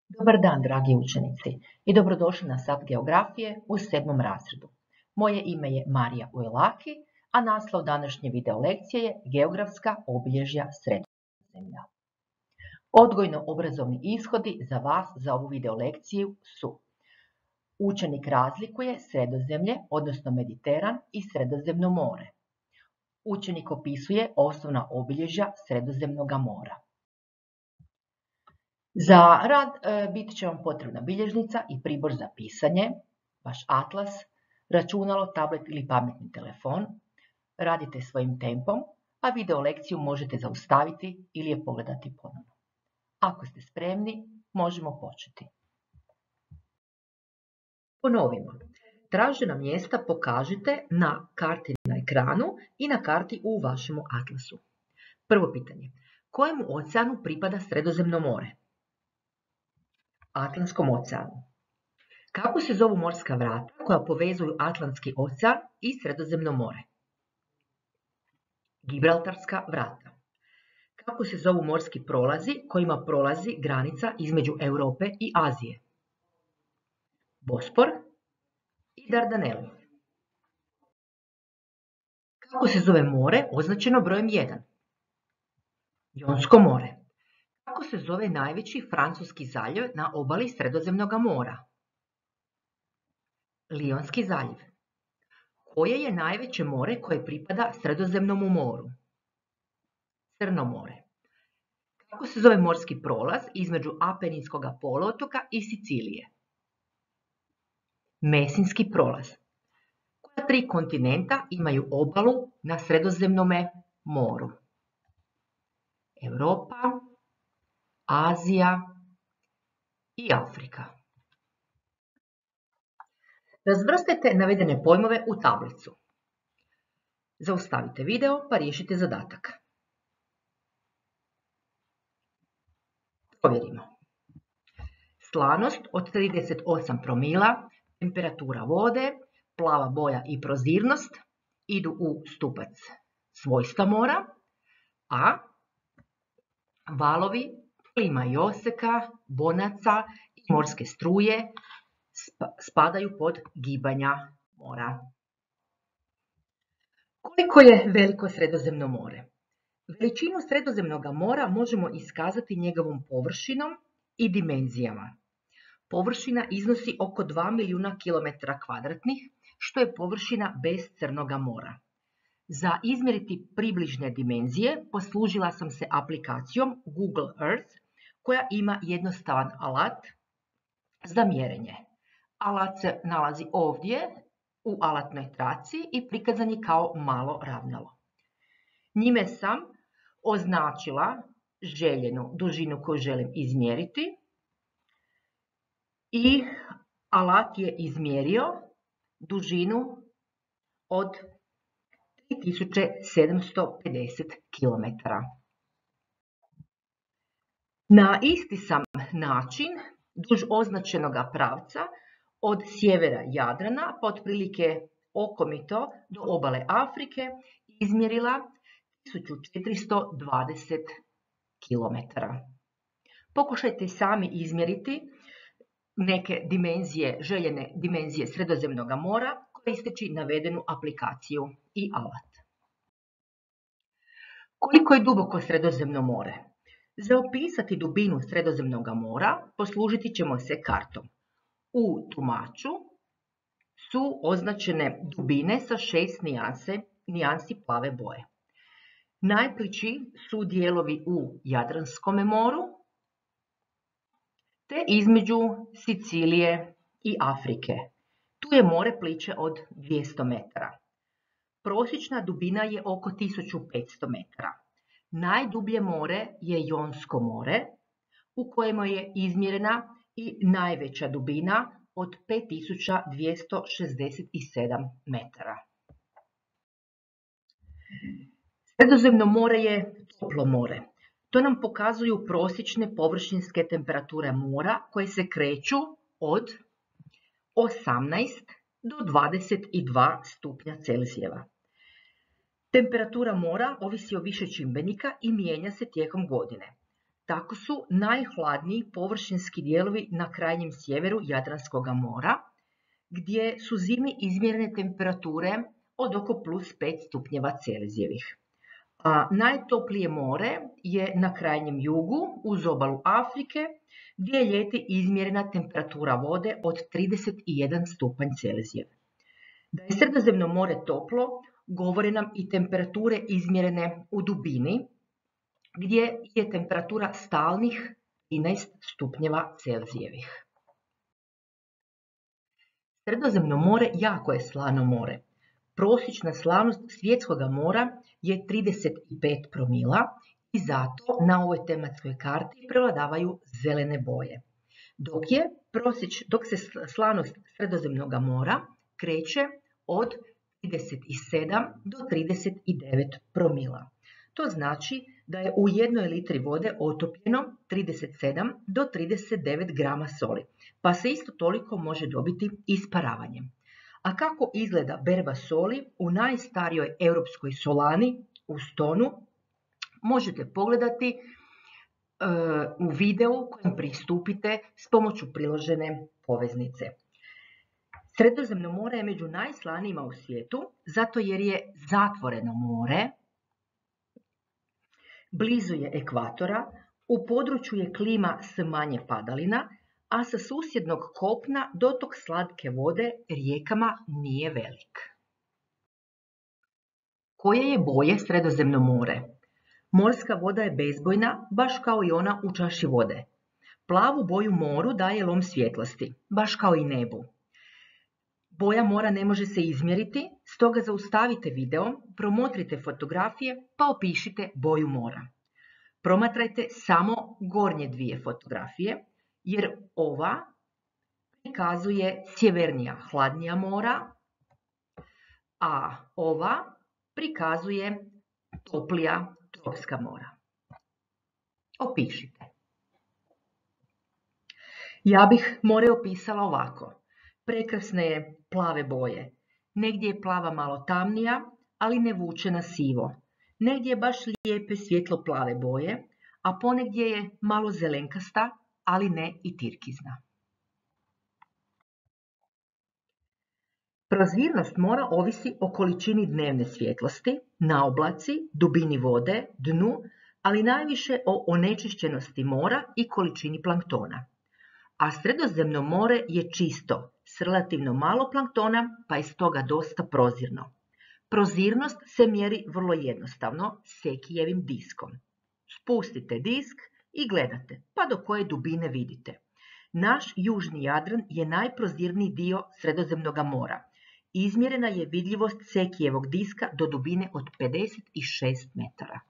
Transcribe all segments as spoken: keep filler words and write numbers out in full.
Dobar dan, dragi učenici, i dobrodošli na sat geografije u sedmom razredu. Moje ime je Marija Ujlaki, a naslov današnje video lekcije je Geografska obilježja Sredozemlja. Odgojno-obrazovni ishodi za vas za ovu video lekciju su: učenik razlikuje Sredozemlje, odnosno Mediteran, i Sredozemno more. Učenik opisuje osnovna obilježja Sredozemnog mora. Za rad e, bit će vam potrebna bilježnica i pribor za pisanje, vaš atlas, računalo, tablet ili pametni telefon. Radite svojim tempom, a video lekciju možete zaustaviti ili je pogledati ponovno. Ako ste spremni, možemo početi. Ponovimo. Tražena mjesta pokažite na karti na ekranu i na karti u vašemu atlasu. Prvo pitanje. Kojemu oceanu pripada Sredozemno more? Atlantskom oceanu. Kako se zovu morska vrata koja povezuju Atlantski ocean i Sredozemno more? Gibraltarska vrata. Kako se zovu morski prolazi kojima prolazi granica između Europe i Azije? Bospor i Dardaneli. Kako se zove more označeno brojem jedan? Jonsko more. Kako se zove najveći francuski zaljev na obali Sredozemnog mora? Lionski zaljev. Koje je najveće more koje pripada Sredozemnom moru? Crno more. Kako se zove morski prolaz između Apeninskog poluotoka i Sicilije? Mesinski prolaz. Koja tri kontinenta imaju obalu na Sredozemnom moru? Europa, Azija i Afrika. Razvrstite navedene pojmove u tablicu. Zaustavite video pa riješite zadatak. Provjerimo. Slanost od trideset osam promila, temperatura vode, plava boja i prozirnost idu u stupac svojstva mora, a valovi, plima i oseka, bonaca i morske struje spadaju pod gibanja mora. Koliko je veliko Sredozemno more? Veličinu Sredozemnog mora možemo iskazati njegovom površinom i dimenzijama. Površina iznosi oko dva milijuna kilometara kvadratnih, što je površina bez Crnog mora. Za izmjeriti približne dimenzije poslužila sam se aplikacijom Google Earth, koja ima jednostavan alat za mjerenje. Alat se nalazi ovdje u alatnoj traci i prikazan je kao malo ravnalo. Njime sam označila željenu dužinu koju želim izmjeriti i alat je izmjerio dužinu od tri tisuće sedamsto pedeset kilometara. Na isti sam način, duž označenog pravca, od sjevera Jadrana, pa otprilike okomito do obale Afrike, izmjerila tisuću četiristo dvadeset kilometara. Pokušajte sami izmjeriti neke dimenzije, željene dimenzije Sredozemnog mora, koristeći navedenu aplikaciju i alat. Koliko je duboko Sredozemno more? Za opisati dubinu Sredozemnog mora poslužiti ćemo se kartom. U tumaču su označene dubine sa šest nijanse, nijansi plave boje. Najplići su dijelovi u Jadranskom moru, te između Sicilije i Afrike. Tu je more pliće od dvjesto metara. Prosječna dubina je oko tisuću petsto metara. Najdublje more je Jonsko more, u kojemu je izmjerena i najveća dubina od pet tisuća dvjesto šezdeset sedam metara. Sredozemno more je toplo more. To nam pokazuju prosječne površinske temperature mora koje se kreću od osamnaest do dvadeset dva stupnja Celzijeva. Temperatura mora ovisi o više čimbenika i mijenja se tijekom godine. tako su najhladniji površinski dijelovi na krajnjem sjeveru Jadranskog mora, gdje su zimi izmjerene temperature od oko plus pet stupnjeva Celzijevih. A najtoplije more je na krajnjem jugu uz obalu Afrike, gdje je ljeti izmjerena temperatura vode od trideset jedan stupanj Celzijev. Da je Sredozemno more toplo govore nam i temperature izmjerene u dubini, gdje je temperatura stalnih trinaest stupnjeva Celzijevih. Sredozemno more jako je slano more. Prosječna slanost svjetskog mora je trideset pet promila i zato na ovoj tematskoj karti prevladavaju zelene boje. Dok, je prosječ, dok se slanost Sredozemnog mora kreće od trideset sedam do trideset devet promila. To znači da je u jednoj litri vode otopljeno trideset sedam do trideset devet grama soli, pa se isto toliko može dobiti isparavanjem. A kako izgleda berba soli u najstarijoj europskoj solani u Stonu, možete pogledati uh, u videu kojem pristupite s pomoću priložene poveznice. Sredozemno more je među najslanijima u svijetu, zato jer je zatvoreno more, blizu je ekvatora, u području je klima s manje padalina, a sa susjednog kopna dotok slatke vode rijekama nije velik. Koje je boje Sredozemno more? Morska voda je bezbojna, baš kao i ona u čaši vode. Plavu boju moru daje lom svjetlosti, baš kao i nebu. Boja mora ne može se izmjeriti, stoga zaustavite video, promotrite fotografije pa opišite boju mora. Promatrajte samo gornje dvije fotografije, jer ova prikazuje sjevernija hladnija mora, a ova prikazuje toplija tropska mora. Opišite. Ja bih more opisala ovako. Prekrasne je plave boje. Negdje je plava malo tamnija, ali ne vuče na sivo. Negdje je baš lijepe svjetlo plave boje, a ponegdje je malo zelenkasta, ali ne i tirkizna. Prozirnost mora ovisi o količini dnevne svjetlosti, naoblaci, dubini vode, dnu, ali najviše o onečišćenosti mora i količini planktona. A Sredozemno more je čisto, s relativno malo planktona, pa je stoga dosta prozirno. Prozirnost se mjeri vrlo jednostavno, Sekijevim diskom. Spustite disk i gledate, pa do koje dubine vidite. Naš južni Jadran je najprozirniji dio Sredozemnog mora. Izmjerena je vidljivost Sekijevog diska do dubine od pedeset šest metara.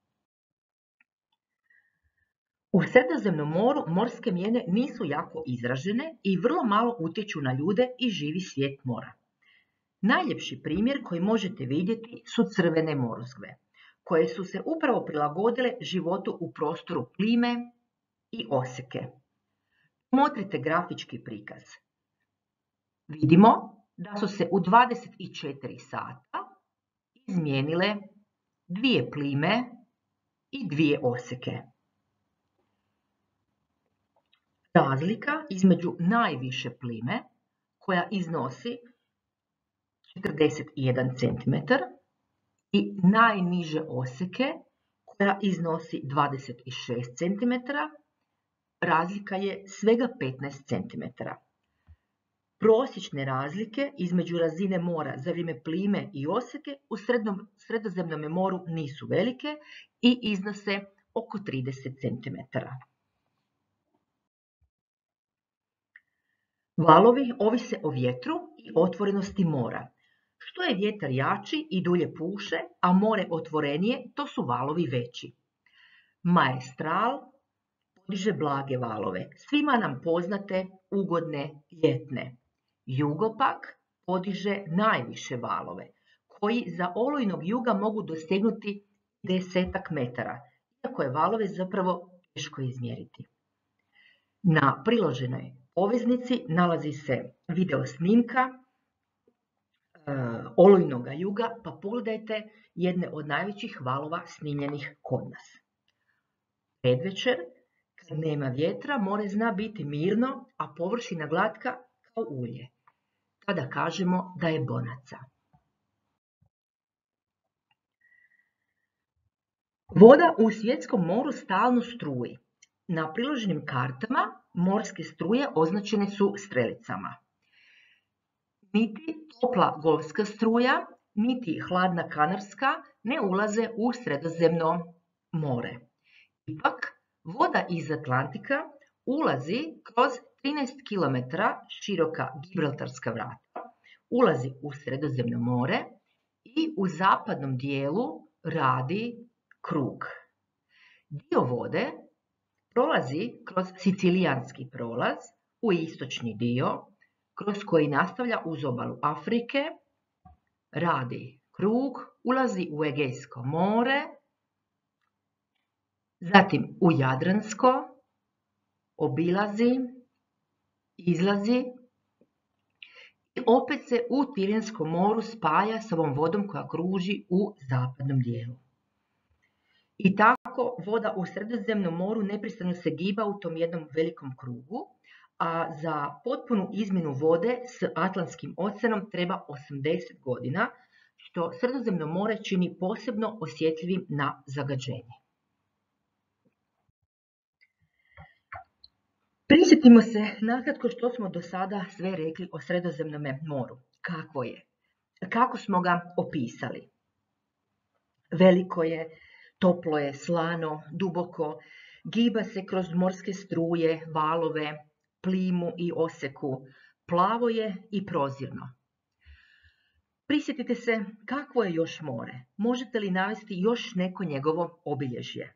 U Sredozemnom moru morske mijene nisu jako izražene i vrlo malo utječu na ljude i živi svijet mora. Najljepši primjer koji možete vidjeti su crvene morozgve, koje su se upravo prilagodile životu u prostoru plime i oseke. Motrite grafički prikaz. Vidimo da su se u dvadeset četiri sata izmijenile dvije plime i dvije oseke. Razlika između najviše plime, koja iznosi četrdeset jedan centimetar, i najniže oseke, koja iznosi dvadeset šest centimetara, razlika je svega petnaest centimetara. Prosječne razlike između razine mora za vrijeme plime i oseke u Sredozemnom moru nisu velike i iznose oko trideset centimetara. Valovi ovise o vjetru i otvorenosti mora. Što je vjetar jači i dulje puše, a more otvorenije, to su valovi veći. Maestral podiže blage valove, svima nam poznate ugodne ljetne. Jugopak podiže najviše valove, koji za olujnog juga mogu dosegnuti desetak metara, iako je valove zapravo teško izmjeriti. Na priloženoj poveznici nalazi se video snimka olujnog juga, pa pogledajte jedne od najvećih valova snimljenih kod nas. Predvečer, kad nema vjetra, more zna biti mirno, a površina glatka kao ulje. Tada kažemo da je bonaca. Voda u svjetskom moru stalno struji. Na priloženim kartama morske struje označene su strelicama. Niti topla golfska struja, niti hladna kanarska ne ulaze u Sredozemno more. Ipak, voda iz Atlantika ulazi kroz trinaest kilometara široka Gibraltarska vrata, ulazi u Sredozemno more i u zapadnom dijelu radi krug. Dio vode prolazi kroz Sicilijanski prolaz u istočni dio, kroz koji nastavlja uz obalu Afrike, radi krug, ulazi u Egejsko more, zatim u Jadransko, obilazi, izlazi i opet se u Tirenskom moru spaja s ovom vodom koja kruži u zapadnom dijelu. I tako voda u Sredozemnom moru neprestano se giba u tom jednom velikom krugu, a za potpunu izmjenu vode s Atlantskim oceanom treba osamdeset godina, što Sredozemno more čini posebno osjetljivim na zagađenje. Prisjetimo se nakratko što smo do sada sve rekli o Sredozemnom moru. Kakvo je? Kako smo ga opisali? Veliko je, toplo je, slano, duboko, giba se kroz morske struje, valove, plimu i oseku, plavo je i prozirno. Prisjetite se kakvo je još more. Možete li navesti još neko njegovo obilježje?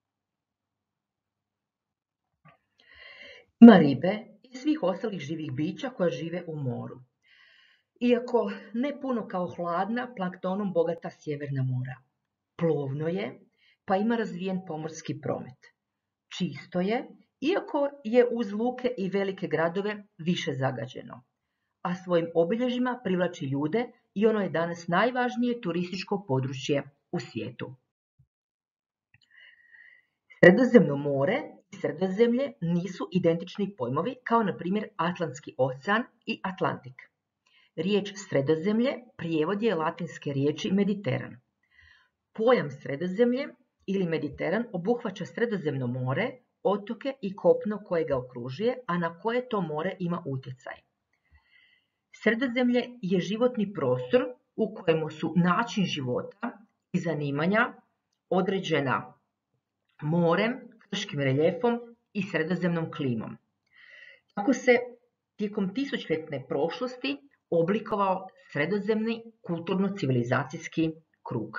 Ima ribe i svih ostalih živih bića koja žive u moru. Iako ne puno kao hladna, planktonom bogata sjeverna mora. Plovno je, pa ima razvijen pomorski promet. Čisto je, iako je uz luke i velike gradove više zagađeno, a svojim obilježjima privlači ljude i ono je danas najvažnije turističko područje u svijetu. Sredozemno more i Sredozemlje nisu identični pojmovi kao na primjer Atlantski ocean i Atlantik. Riječ Sredozemlje prijevod je latinske riječi Mediteran. Pojam Sredozemlje ili Mediteran obuhvaća Sredozemno more, otoke i kopno koje ga okružuje, a na koje to more ima utjecaj. Sredozemlje je životni prostor u kojemu su način života i zanimanja određena morem, krškim reljefom i sredozemnom klimom. Tako se tijekom tisućljetne prošlosti oblikovao sredozemni kulturno-civilizacijski krug.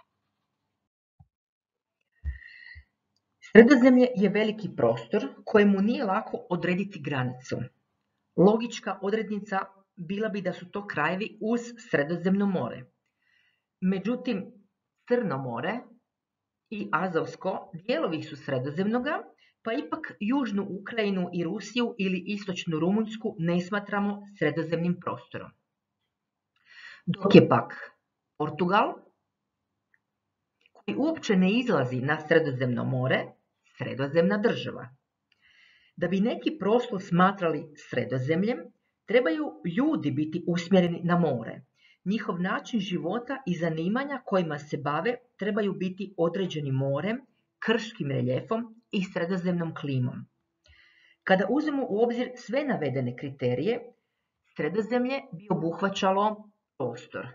Sredozemlje je veliki prostor kojemu nije lako odrediti granicu. Logička odrednica bila bi da su to krajevi uz Sredozemno more. Međutim, Crno more i Azovsko dijelovi su Sredozemnoga, pa ipak južnu Ukrajinu i Rusiju ili istočnu Rumunjsku ne smatramo sredozemnim prostorom. Dok je pak Portugal, koji uopće ne izlazi na Sredozemno more, sredozemna država. Da bi neki prostor smatrali Sredozemljem, trebaju ljudi biti usmjereni na more. Njihov način života i zanimanja kojima se bave trebaju biti određeni morem, krškim reljefom i sredozemnom klimom. Kada uzmemo u obzir sve navedene kriterije, Sredozemlje bi obuhvaćalo prostor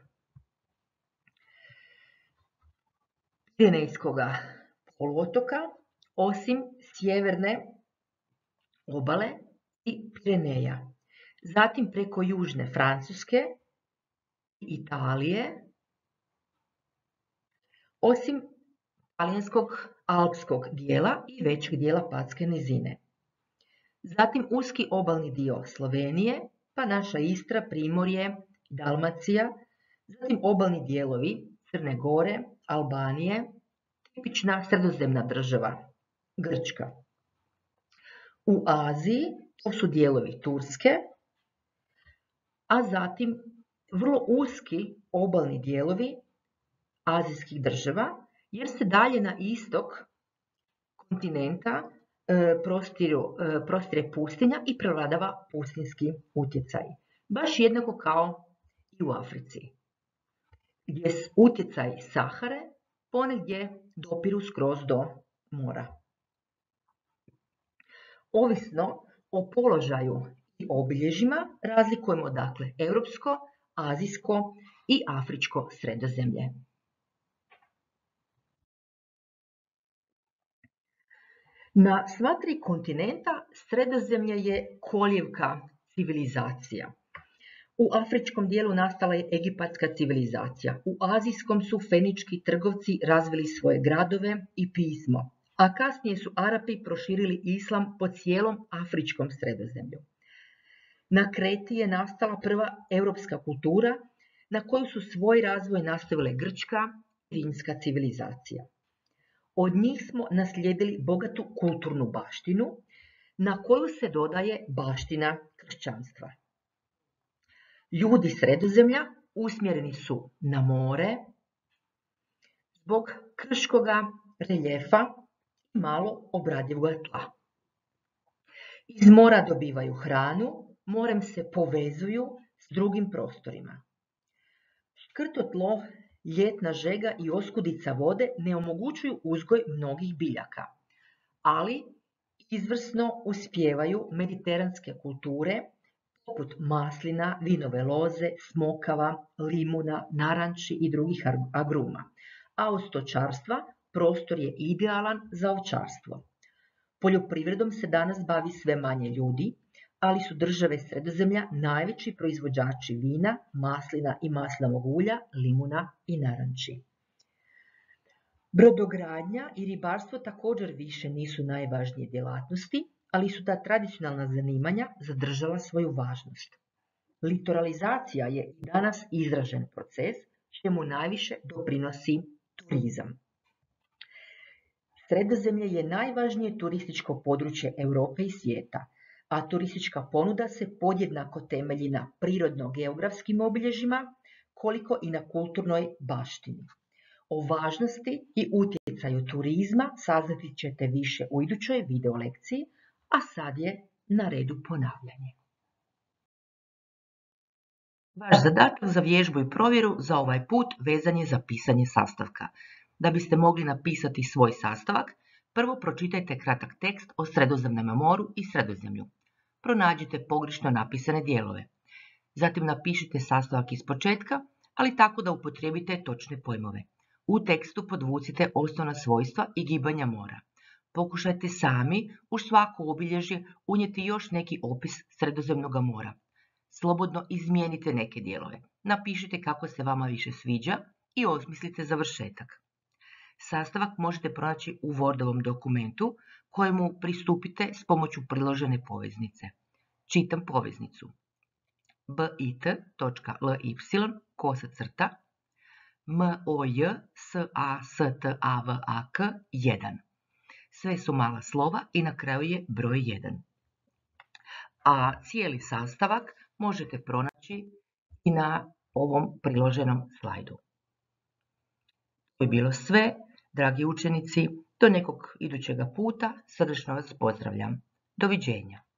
Pirenejskog poluotoka, osim sjeverne obale i Pireneja. Zatim preko južne Francuske i Italije, osim talijanskog alpskog dijela i većeg dijela Patske nizine. Zatim uski obalni dio Slovenije, pa naša Istra, Primorje, Dalmacija, zatim obalni dijelovi Crne Gore, Albanije, tipična sredozemna država, Grčka. U Aziji to su dijelovi Turske, a zatim vrlo uski obalni dijelovi azijskih država, jer se dalje na istok kontinenta prostire pustinja i prevladava pustinski utjecaj. Baš jednako kao i u Africi, gdje utjecaj Sahare ponegdje dopiru skroz do mora. Ovisno o položaju i obilježjima razlikujemo dakle europsko, azijsko i afričko sredozemlje. Na sva tri kontinenta sredozemlje je kolijevka civilizacija. U afričkom dijelu nastala je egipatska civilizacija, u azijskom su fenički trgovci razvili svoje gradove i pismo, a kasnije su Arapi proširili islam po cijelom afričkom sredozemlju. Na Kreti je nastala prva europska kultura na koju su svoj razvoj nastavile grčka i rimska civilizacija. Od njih smo naslijedili bogatu kulturnu baštinu, na koju se dodaje baština kršćanstva. Ljudi sredozemlja usmjereni su na more zbog krškoga reljefa i malo obradivog tla. Iz mora dobivaju hranu, morem se povezuju s drugim prostorima. Škrto tlo, ljetna žega i oskudica vode ne omogućuju uzgoj mnogih biljaka, ali izvrsno uspijevaju mediteranske kulture poput maslina, vinove loze, smokava, limuna, naranči i drugih agruma, a od stočarstva prostor je idealan za ovčarstvo. Poljoprivredom se danas bavi sve manje ljudi, ali su države sredozemlja najveći proizvođači vina, maslina i maslinovog ulja, limuna i naranči. Brodogradnja i ribarstvo također više nisu najvažnije djelatnosti, ali su ta tradicionalna zanimanja zadržala svoju važnost. Litoralizacija je i danas izražen proces, čemu najviše doprinosi turizam. Sredozemlje je najvažnije turističko područje Europe i svijeta, a turistička ponuda se podjednako temelji na prirodno-geografskim obilježjima, koliko i na kulturnoj baštini. O važnosti i utjecaju turizma saznati ćete više u idućoj video lekciji, a sad je na redu ponavljanje. Vaš zadatak za vježbu i provjeru za ovaj put vezan je za pisanje sastavka. Da biste mogli napisati svoj sastavak, prvo pročitajte kratak tekst o Sredozemnom moru i Sredozemlju. Pronađite pogrešno napisane dijelove. Zatim napišite sastavak iz početka, ali tako da upotrijebite točne pojmove. U tekstu podvucite osnovna svojstva i gibanja mora. Pokušajte sami u svako obilježje unijeti još neki opis Sredozemnog mora. Slobodno izmijenite neke dijelove. Napišite kako se vama više sviđa i osmislite završetak. Sastavak možete pronaći u Wordovom dokumentu kojemu pristupite s pomoću priložene poveznice. Čitam poveznicu. bit.ly kosa crta moj sastavak jedan. Sve su mala slova i na kraju je broj jedan. A cijeli sastavak možete pronaći i na ovom priloženom slajdu. To je bilo sve, dragi učenici, do nekog idućega puta srdačno vas pozdravljam. Doviđenja.